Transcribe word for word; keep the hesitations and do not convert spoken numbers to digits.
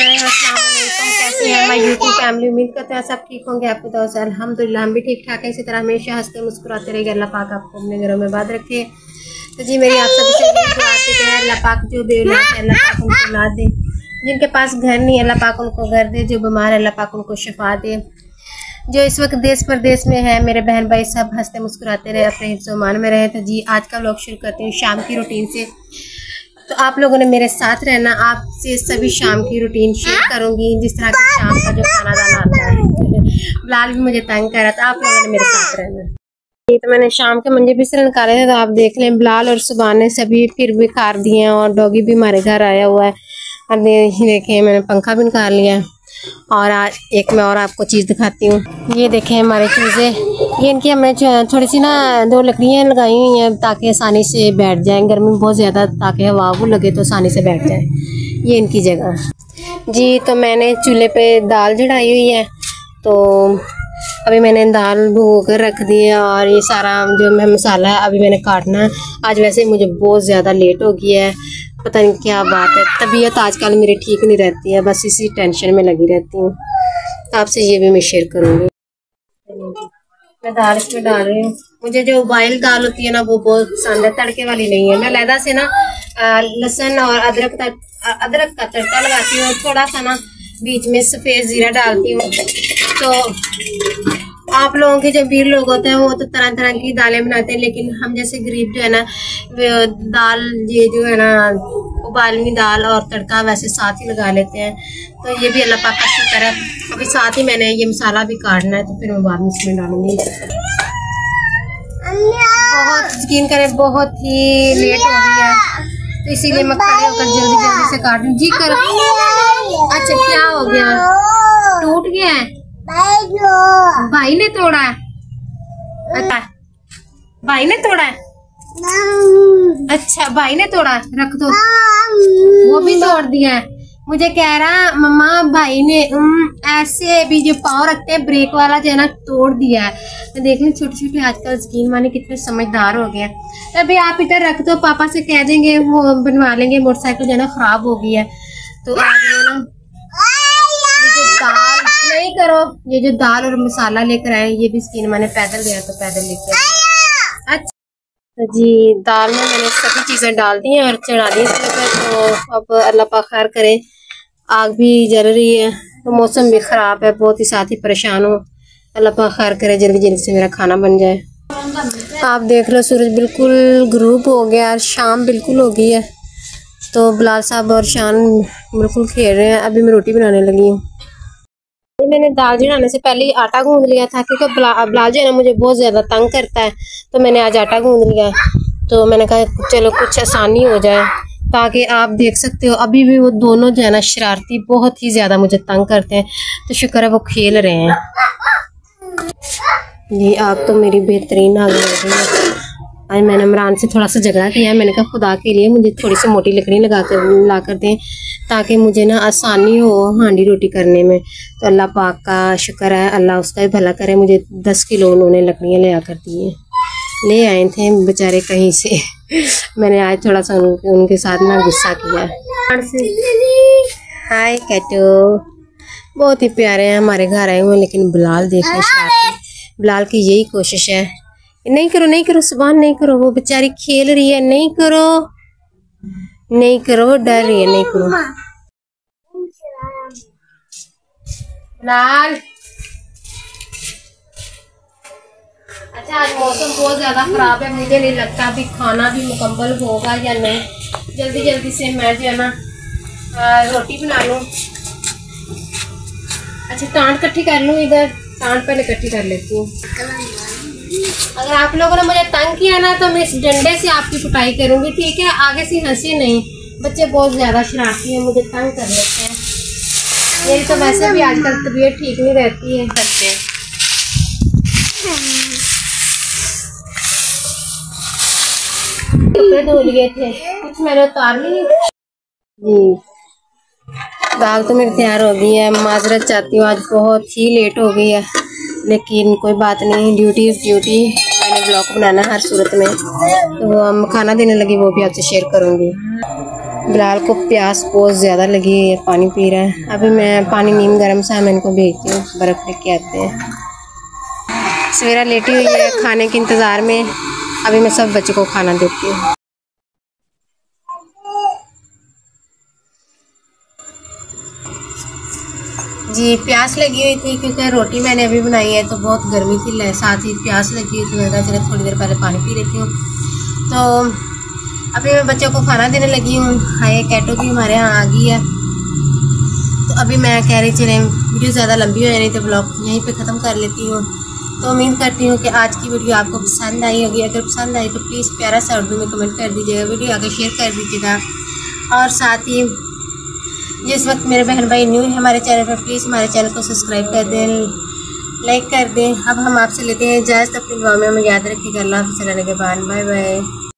कैसे हैं हमारी यूट्यूब फैमिली। उम्मीद करते हैं सब ठीक होंगे। आपको तो अल्हम्दुलिल्लाह हम भी ठीक ठाक है। इसी तरह हमेशा हंसते मुस्कुराते रहेंगे। अल्लाह पाक आपको अपने घरों में बात रखे। तो जी मेरी आप सबसे दुआ है अल्लाह पाक जो भी औलाद है अल्लाह पाक उनको औलाद दे, जिनके पास घर नहीं अल्लाह पाक उनको घर दे, जो बीमार है अल्लाह पाक उनको शिफा दे, जो इस वक्त देश प्रदेश में है मेरे बहन भाई सब हंसते मुस्कुराते रहे, अपने हिफ्ज़-ओ-मान में रहे। तो जी आज का व्लॉग शुरू करती हूँ शाम की रूटीन से। तो आप लोगों ने मेरे साथ रहना, आपसे सभी शाम की रूटीन शेयर करूँगी, जिस तरह की शाम का जो खाना दाना आता है। बिलाल भी मुझे तंग कर रहा था, आप लोगों ने मेरे साथ रहना। ये तो मैंने शाम के मंजे बिस्तर निकाले थे, तो आप देख लें बिलाल और सुबह ने सभी फिर भी खार दिए हैं, और डॉगी भी हमारे घर आया हुआ है। और देखें मैंने पंखा भी निकाल लिया है। और आज एक मैं और आपको चीज़ दिखाती हूँ। ये देखें हमारे चूज़े, ये इनकी हमने थोड़ी सी ना दो लकड़ियाँ लगाई हुई हैं ताकि आसानी से बैठ जाएं। गर्मी बहुत ज़्यादा, ताकि हवा वो लगे तो आसानी से बैठ जाए। ये इनकी जगह जी। तो मैंने चूल्हे पे दाल चढ़ाई हुई है, तो अभी मैंने दाल भिगो कर रख दी है। और ये सारा जो मैं मसाला है अभी मैंने काटना है। आज वैसे मुझे बहुत ज़्यादा लेट हो गया है, पता नहीं क्या बात है। तबीयत आजकल मेरी ठीक नहीं रहती है, बस इसी टेंशन में लगी रहती हूँ। आपसे ये भी मैं शेयर करूँगी। मैं दाल इसमें डाल रही हूँ। मुझे जो बॉयल दाल होती है ना वो बहुत पसंद है, तड़के वाली नहीं है। मैं लहदा से ना लहसुन और अदरक का अदरक का तड़का लगाती हूँ, थोड़ा सा ना बीच में सफ़ेद ज़ीरा डालती हूँ। तो आप लोगों के जो वीर लोग होते हैं वो तो तरह तरह की दालें बनाते हैं, लेकिन हम जैसे गरीब जो है ना दाल ये जो है ना उबाली दाल और तड़का वैसे साथ ही लगा लेते हैं। तो ये भी अल्लाह पाक का शुक्र है। अभी साथ ही मैंने ये मसाला भी काटना है, तो फिर मैं बाद में इसमें डालूंगी। बहुत यकीन करें बहुत ही लेट हो गई है, तो इसीलिए मैं खड़े होकर जल्दी जल्दी से काट लूँ। जी कर अच्छा क्या हो गया, टूट गया है? भाई ने तोड़ा है? अच्छा भाई ने तोड़ा है? अच्छा भाई ने तोड़ा, रख दो। वो भी तोड़ दिया है। मुझे कह रहा मम्मा भाई ने ऐसे भी जो पाँव रखते हैं ब्रेक वाला जो है ना तोड़ दिया है। तो देख लें छोटे छोटे आजकल स्कीन माने कितने समझदार हो गए हैं। अभी आप इधर रख दो, पापा से कह देंगे वो बनवा लेंगे। मोटरसाइकिल जो है ना खराब हो गई है, तो आज ना ये जो दाल नहीं करो, ये जो दाल और मसाला लेकर आए ये भी स्कीन माने पैदल गया तो पैदल लेके आए। अच्छा तो जी दाल में मैंने सभी चीज़ें डाल दी हैं और चढ़ा दी इसके ऊपर। तो अब अल्लाह पाक खैर करे, आग भी जल रही है, तो मौसम भी ख़राब है, बहुत ही साथ ही परेशान हो। अल्लाह पाक खैर करे, जल्दी जल्दी से मेरा खाना बन जाए। आप देख लो सूरज बिल्कुल ग्रूब हो गया और शाम बिल्कुल हो गई है। तो बिलाल साहब और शान बिल्कुल खेल रहे हैं। अभी मैं रोटी बनाने लगी हूँ। मैंने दाल चढ़ाने से पहले ही आटा गूंद लिया था, क्योंकि बिलाल जो है ना मुझे बहुत ज़्यादा तंग करता है, तो मैंने आज आटा गूंद लिया। तो मैंने कहा चलो कुछ आसानी हो जाए, ताकि आप देख सकते हो अभी भी वो दोनों जो है ना शरारती बहुत ही ज़्यादा मुझे तंग करते हैं। तो शुक्र है वो खेल रहे हैं। ये आग तो मेरी बेहतरीन आग लग रही है। आज मैंने इमरान से थोड़ा सा झगड़ा किया, मैंने कहा खुदा के लिए मुझे थोड़ी सी मोटी लकड़ी लगा कर ला कर दें, ताकि मुझे ना आसानी हो हांडी रोटी करने में। तो अल्लाह पाक का शुक्र है, अल्लाह उसका भी भला करे। मुझे दस किलो उन्होंने लकड़ियाँ ले आकर दी हैं, ले आए थे बेचारे कहीं से। मैंने आज थोड़ा सा उनके, उनके साथ ना गुस्सा किया। हाय कैटो, बहुत ही प्यारे हैं, हमारे घर आए हुए। लेकिन बिलाल देखने शरारती, बिलाल की यही कोशिश है नहीं करो नहीं करो सुभान नहीं करो, वो बेचारी खेल रही है, नहीं करो नहीं करो, वो डर रही है, नहीं करो। बिलाल अच्छा आज मौसम बहुत ज्यादा खराब है, मुझे नहीं लगता अभी खाना भी मुकम्मल होगा या नहीं। जल्दी जल्दी से मैं जो है ना रोटी बना लूँ। अच्छा टांट इकट्ठी कर लूँ, इधर टांट पहले इकट्ठी कर लेती हूँ। अगर आप लोगों ने मुझे तंग किया ना तो मैं इस डंडे से आपकी पिटाई करूंगी, ठीक है? आगे से हंसी नहीं, बच्चे बहुत ज्यादा शरारती हैं, मुझे तंग कर लेते हैं। मेरी तो वैसे भी आजकल तबीयत ठीक नहीं रहती है। बच्चे कपड़े धो लिए थे, कुछ मैंने उतार लिए जी। दाल तो मेरी तैयार हो गई है। माजरत चाहती हूँ, आज बहुत ही लेट हो गई है, लेकिन कोई बात नहीं, ड्यूटी इज़ ड्यूटी। मैंने ब्लॉग बनाना हर सूरत में, तो हम खाना देने लगी वो भी आपसे शेयर करूँगी। बिलाल को प्यास बहुत ज़्यादा लगी है, पानी पी रहा है। अभी मैं पानी नीम गर्म सा मैं इनको भेजती हूँ, बर्फ़ लेके आते हैं। सवेरा लेटी हुई है खाने के इंतज़ार में। अभी मैं सब बच्चों को खाना देती हूँ। जी प्यास लगी हुई थी क्योंकि रोटी मैंने अभी बनाई है तो बहुत गर्मी थी, साथ ही प्यास लगी हुई थी। मैंने कहा चलो थोड़ी देर पहले पानी पी लेती हूँ। तो अभी मैं बच्चों को खाना देने लगी हूँ। हाय कैटो भी हमारे यहाँ आ गई है। तो अभी मैं कह रही चले वीडियो ज़्यादा लंबी हो जानी तो ब्लॉग यहीं पे ख़त्म कर लेती हूँ। तो उम्मीद करती हूँ कि आज की वीडियो आपको पसंद आई होगी। अगर पसंद आई तो प्लीज़ प्यारा सा उर्दू में कमेंट कर दीजिएगा, वीडियो आगे शेयर कर दीजिएगा। और साथ ही जिस वक्त मेरे बहन भाई न्यू है हमारे चैनल पर, प्लीज़ हमारे चैनल को सब्सक्राइब कर दें, लाइक कर दें। अब हम आपसे लेते हैं इजाज़त, अपनी दुआ में हमें याद रखिएगा। अल्लाह हाफ़िज़, के बाद बाय बाय।